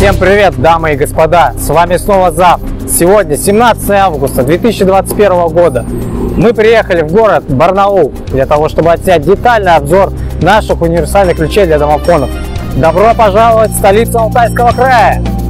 Всем привет, дамы и господа! С вами снова Зав. Сегодня 17 августа 2021 года. Мы приехали в город Барнаул для того, чтобы отснять детальный обзор наших универсальных ключей для домофонов. Добро пожаловать в столицу Алтайского края!